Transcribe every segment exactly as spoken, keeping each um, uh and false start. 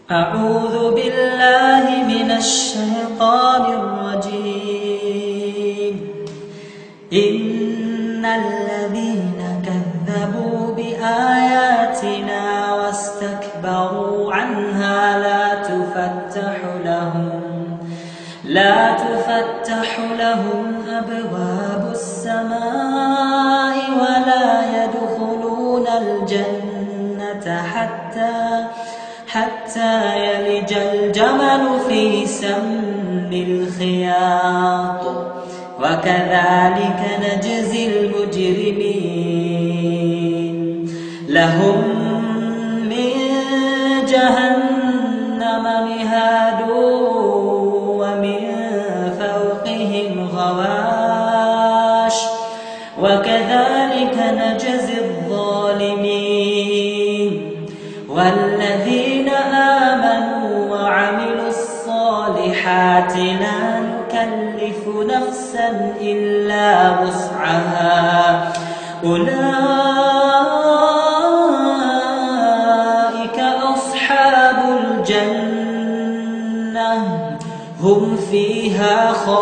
أعوذ بالله من الشيطان الرجيم. إن الذين كذبوا بآياتنا واستكبروا عنها لا تفتح لهم لا تفتح لهم أبواب السماء ولا يدخلون الجنة حتى حتى يلج الجمل في سم الخياط وكذلك نجزي المجرمين. لهم من جهنم مهاد ومن فوقهم غواش وكذلك نجزي الظالمين. والذين آمنوا وعملوا الصالحات لا نكلف نفسا إلا وسعها أولئك أصحاب الجنة هم فيها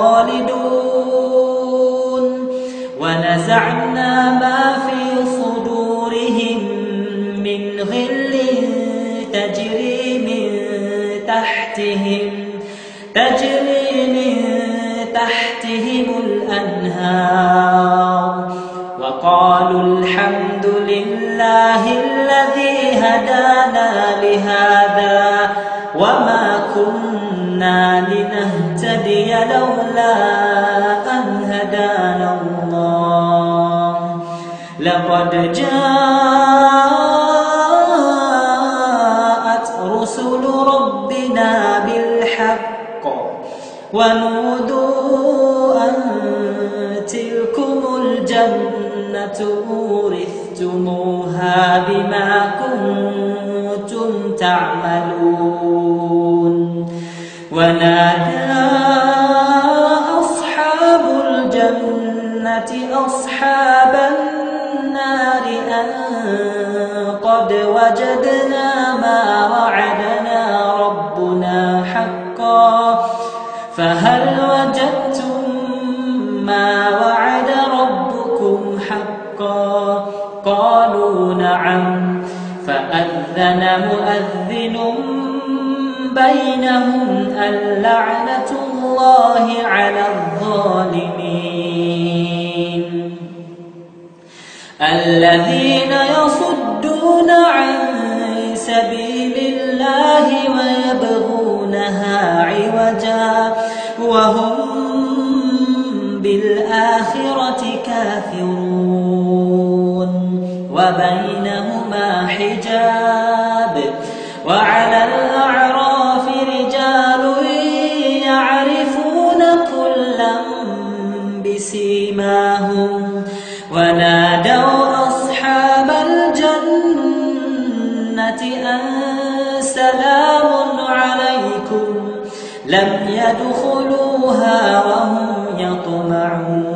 خالدون. ونزعنا ما في صدورهم من غل تجري من تحتهم تجري من تحتهم الأنهار وقالوا الحمد لله الذي هدانا لهذا وما كنا لنهتدي لولا أن هدانا الله. لقد جاءت رسل ربنا بالحق ونودوا أن تلكم الجنة أورثتموها بما كنتم تعملون. ونادى أصحاب الجنة أصحاب النار أن قد وجدنا ما وعدنا ربنا حقا فهل وجدتم ما وعد ربكم حقا؟ قالوا نعم. فأذن مؤذن بينهم اللعنة الله على الظالمين. الذين يصدون عن سبيل الله ويبغونها عوجا وهم بالآخرة كافرون. وبينهما حجاب وعلى الأعراف رجال يعرفون كلا بسيماهم ونادوا أصحاب الجنة أن سلام عليكم لم يدخلوها وهم يطمعون.